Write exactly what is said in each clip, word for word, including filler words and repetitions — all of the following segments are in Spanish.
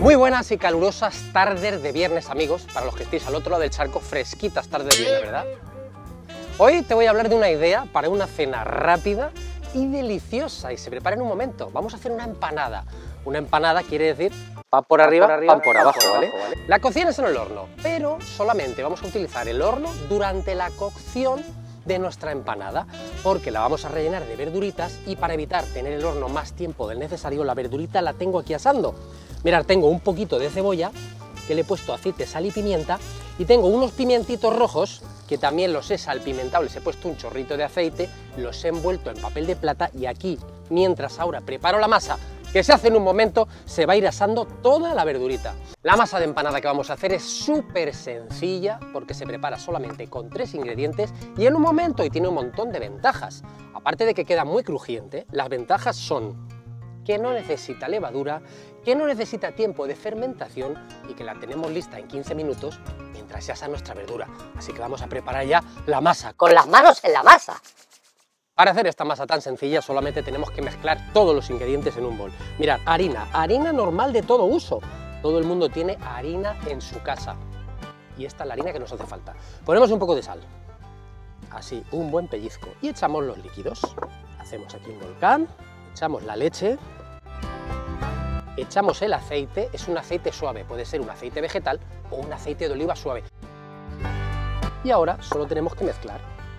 Muy buenas y calurosas tardes de viernes, amigos, para los que estéis al otro lado del charco, fresquitas tardes de viernes, ¿verdad? Hoy te voy a hablar de una idea para una cena rápida y deliciosa, y se prepara en un momento. Vamos a hacer una empanada. Una empanada quiere decir pan por arriba, pan por, arriba, pan por abajo, pan por ¿vale? abajo, ¿vale? La cocción es en el horno, pero solamente vamos a utilizar el horno durante la cocción de nuestra empanada, porque la vamos a rellenar de verduritas y para evitar tener el horno más tiempo del necesario, la verdurita la tengo aquí asando. Mirad, tengo un poquito de cebolla, que le he puesto aceite, sal y pimienta, y tengo unos pimientitos rojos, que también los he salpimentado, les he puesto un chorrito de aceite, los he envuelto en papel de plata, y aquí, mientras ahora preparo la masa, que se hace en un momento, se va a ir asando toda la verdurita. La masa de empanada que vamos a hacer es súper sencilla, porque se prepara solamente con tres ingredientes, y en un momento, y tiene un montón de ventajas. Aparte de que queda muy crujiente, las ventajas son que no necesita levadura, que no necesita tiempo de fermentación y que la tenemos lista en quince minutos mientras se asa nuestra verdura. Así que vamos a preparar ya la masa. Con las manos en la masa. Para hacer esta masa tan sencilla solamente tenemos que mezclar todos los ingredientes en un bol. Mirad, harina, harina normal de todo uso. Todo el mundo tiene harina en su casa. Y esta es la harina que nos hace falta. Ponemos un poco de sal. Así, un buen pellizco. Y echamos los líquidos. Hacemos aquí un volcán. Echamos la leche, echamos el aceite, es un aceite suave, puede ser un aceite vegetal o un aceite de oliva suave. Y ahora solo tenemos que mezclar.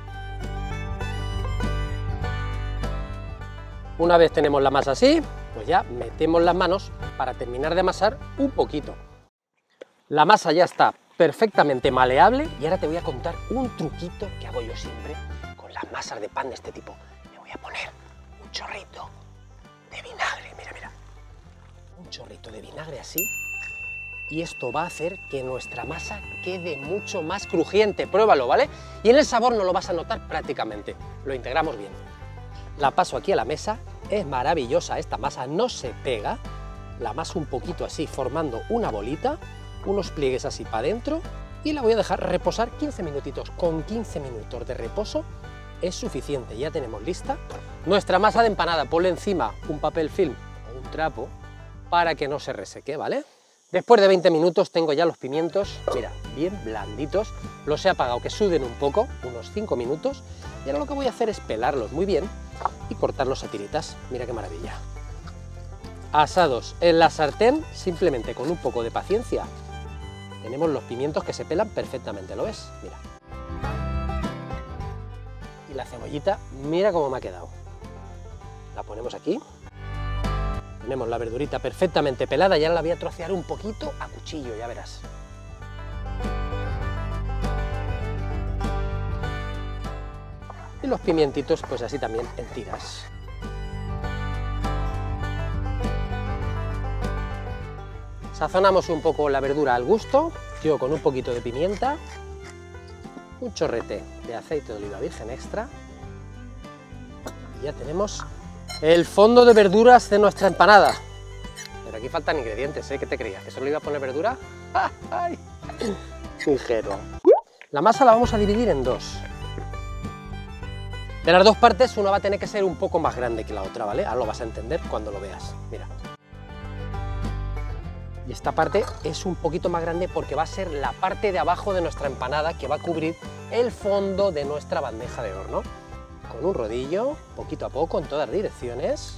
Una vez tenemos la masa así, pues ya metemos las manos para terminar de amasar un poquito. La masa ya está perfectamente maleable y ahora te voy a contar un truquito que hago yo siempre con las masas de pan de este tipo. Le voy a poner un chorrito de vinagre, mira, mira, un chorrito de vinagre así, y esto va a hacer que nuestra masa quede mucho más crujiente. Pruébalo, ¿vale? Y en el sabor no lo vas a notar prácticamente, lo integramos bien. La paso aquí a la mesa, es maravillosa esta masa, no se pega, la amaso un poquito así, formando una bolita, unos pliegues así para adentro, y la voy a dejar reposar quince minutitos. Con quince minutos de reposo es suficiente, ya tenemos lista nuestra masa de empanada. Ponle encima un papel film o un trapo para que no se reseque, ¿vale? Después de veinte minutos tengo ya los pimientos, mira, bien blanditos, los he apagado que suden un poco, unos cinco minutos, y ahora lo que voy a hacer es pelarlos muy bien y cortarlos a tiritas, mira qué maravilla. Asados en la sartén, simplemente con un poco de paciencia, tenemos los pimientos que se pelan perfectamente, ¿lo ves? Mira. La cebollita, mira cómo me ha quedado. La ponemos aquí. Tenemos la verdurita perfectamente pelada y ahora la voy a trocear un poquito a cuchillo, ya verás. Y los pimientitos, pues así también en tiras. Sazonamos un poco la verdura al gusto, yo con un poquito de pimienta, un chorrete de aceite de oliva virgen extra y ya tenemos el fondo de verduras de nuestra empanada. Pero aquí faltan ingredientes, ¿eh? ¿Qué te creías? ¿Que solo iba a poner verdura? ¡Ay! Ingenuo. La masa la vamos a dividir en dos. De las dos partes una va a tener que ser un poco más grande que la otra, ¿vale? Ahora lo vas a entender cuando lo veas. Mira. Y esta parte es un poquito más grande porque va a ser la parte de abajo de nuestra empanada que va a cubrir el fondo de nuestra bandeja de horno. Con un rodillo, poquito a poco, en todas direcciones.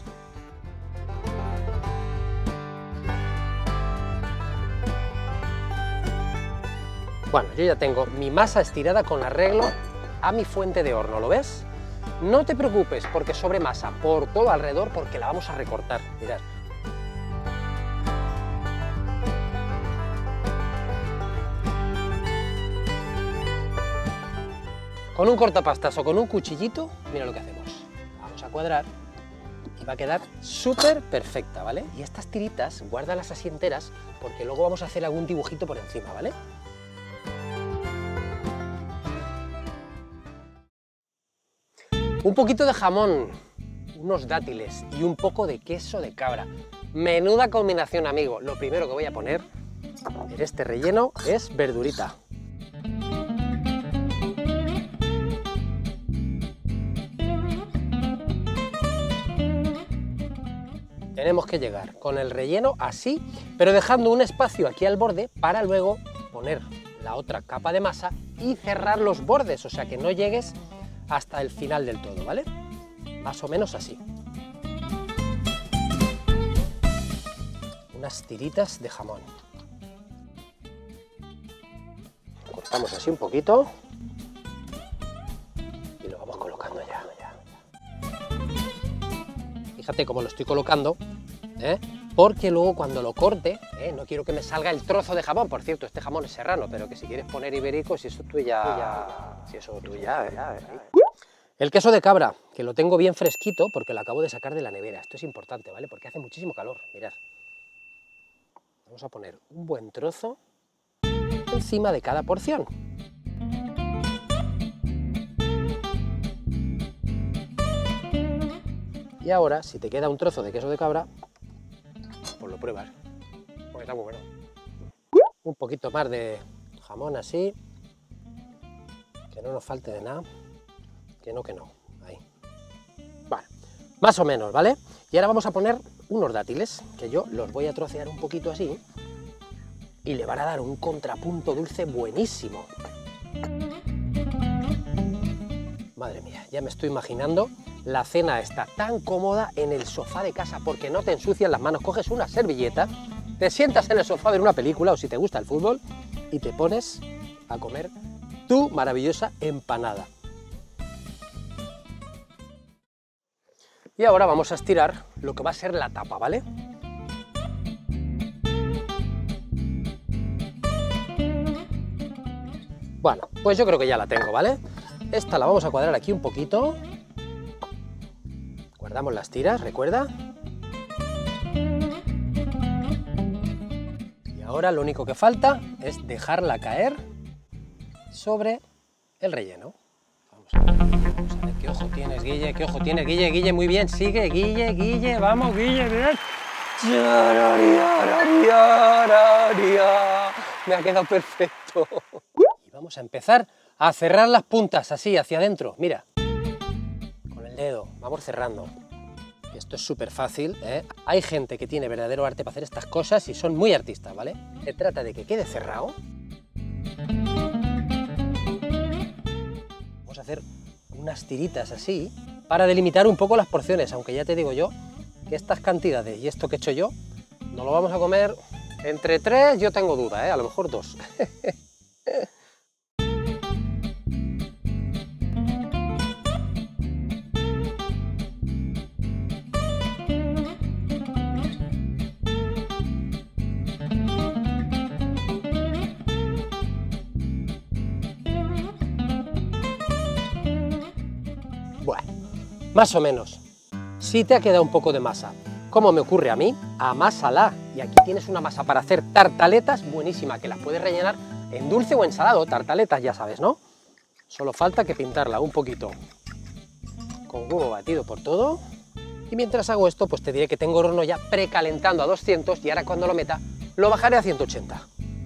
Bueno, yo ya tengo mi masa estirada con arreglo a mi fuente de horno, ¿lo ves? No te preocupes porque sobre masa por todo alrededor porque la vamos a recortar, mirad. Con un cortapastas o con un cuchillito, mira lo que hacemos. Vamos a cuadrar y va a quedar súper perfecta, ¿vale? Y estas tiritas, guárdalas así enteras, porque luego vamos a hacer algún dibujito por encima, ¿vale? Un poquito de jamón, unos dátiles y un poco de queso de cabra. Menuda combinación, amigo. Lo primero que voy a poner en este relleno es verdurita. tenemos que llegar con el relleno así, pero dejando un espacio aquí al borde para luego poner la otra capa de masa y cerrar los bordes, o sea que no llegues hasta el final del todo, ¿vale? Más o menos así. Unas tiritas de jamón. Cortamos así un poquito y lo vamos colocando ya. ya. Fíjate cómo lo estoy colocando, ¿eh? Porque luego cuando lo corte, ¿eh? No quiero que me salga el trozo de jamón. Por cierto, este jamón es serrano, pero que si quieres poner ibérico, si eso tú ya... Tú ya si eso tú ya, ya, ya. El queso de cabra, que lo tengo bien fresquito porque lo acabo de sacar de la nevera. Esto es importante, ¿vale? Porque hace muchísimo calor, mirad. Vamos a poner un buen trozo encima de cada porción. Y ahora, si te queda un trozo de queso de cabra, pues lo pruebas, porque está muy bueno. Un poquito más de jamón así, que no nos falte de nada, que no, que no, ahí. Vale, más o menos, ¿vale? Y ahora vamos a poner unos dátiles, que yo los voy a trocear un poquito así, y le van a dar un contrapunto dulce buenísimo. Madre mía, ya me estoy imaginando, la cena está tan cómoda en el sofá de casa porque no te ensucian las manos, coges una servilleta, te sientas en el sofá a ver una película o si te gusta el fútbol y te pones a comer tu maravillosa empanada. Y ahora vamos a estirar lo que va a ser la tapa, ¿vale? Bueno, pues yo creo que ya la tengo, ¿vale? Esta la vamos a cuadrar aquí un poquito. Guardamos las tiras, recuerda. Y ahora lo único que falta es dejarla caer sobre el relleno. Vamos a ver, vamos a ver qué ojo tienes, Guille, qué ojo tienes, Guille, Guille, muy bien, sigue, Guille, Guille, vamos, Guille, bien. Me ha quedado perfecto. Y vamos a empezar a cerrar las puntas así, hacia adentro, mira. Con el dedo, vamos cerrando. Esto es súper fácil, ¿eh? Hay gente que tiene verdadero arte para hacer estas cosas y son muy artistas, ¿vale? Se trata de que quede cerrado. Vamos a hacer unas tiritas así para delimitar un poco las porciones, aunque ya te digo yo que estas cantidades y esto que he hecho yo, nos lo vamos a comer entre tres, yo tengo duda, ¿eh? A lo mejor dos. Bueno, más o menos. Si te ha quedado un poco de masa, como me ocurre a mí, amásala. Y aquí tienes una masa para hacer tartaletas buenísima, que las puedes rellenar en dulce o en salado. Tartaletas ya sabes, ¿no? Solo falta que pintarla un poquito con huevo batido por todo. Y mientras hago esto, pues te diré que tengo el horno ya precalentando a doscientos y ahora cuando lo meta, lo bajaré a ciento ochenta.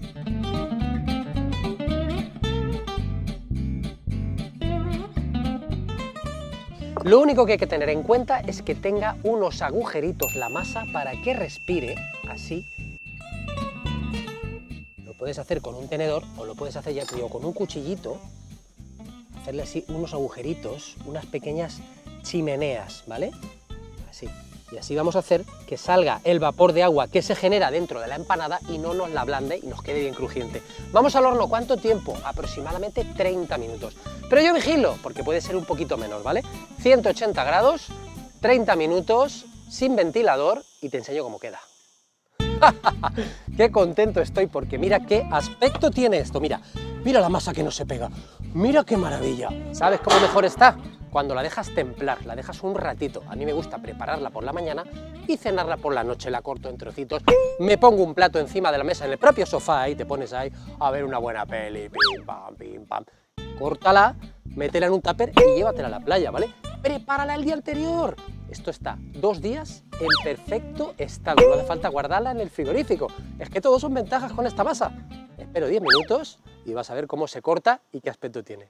Lo único que hay que tener en cuenta es que tenga unos agujeritos la masa para que respire así. Lo puedes hacer con un tenedor o lo puedes hacer ya te digo, con un cuchillito, hacerle así unos agujeritos, unas pequeñas chimeneas, ¿vale? Así. Y así vamos a hacer que salga el vapor de agua que se genera dentro de la empanada y no nos la ablande y nos quede bien crujiente. Vamos al horno, ¿cuánto tiempo? Aproximadamente treinta minutos. Pero yo vigilo, porque puede ser un poquito menos, ¿vale? ciento ochenta grados, treinta minutos, sin ventilador y te enseño cómo queda. ¡Qué contento estoy! Porque mira qué aspecto tiene esto, mira. Mira la masa que no se pega, mira qué maravilla. ¿Sabes cómo mejor está? Cuando la dejas templar, la dejas un ratito. A mí me gusta prepararla por la mañana y cenarla por la noche, la corto en trocitos, me pongo un plato encima de la mesa en el propio sofá y te pones ahí a ver una buena peli, pim, pam, pim, pam. Córtala, métela en un tupper y llévatela a la playa, ¿vale? Prepárala el día anterior. Esto está dos días en perfecto estado, no hace falta guardarla en el frigorífico. Es que todo son ventajas con esta masa. Espero diez minutos y vas a ver cómo se corta y qué aspecto tiene.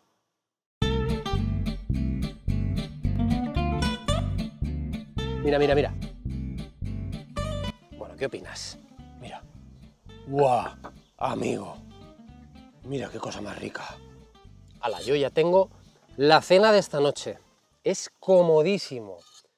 Mira, mira, mira. ¿qué opinas? Mira. ¡Guau! Amigo. Mira qué cosa más rica. Hala, yo ya tengo la cena de esta noche. Es comodísimo.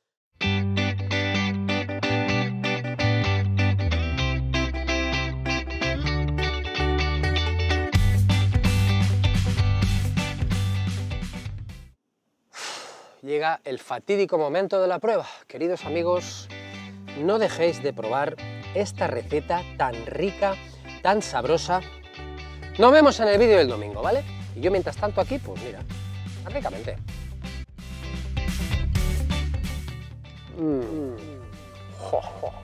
Llega el fatídico momento de la prueba. Queridos amigos, no dejéis de probar esta receta tan rica, tan sabrosa. Nos vemos en el vídeo del domingo, ¿vale? Y yo mientras tanto aquí, pues mira, tan ricamente. Mm. Jo, jo.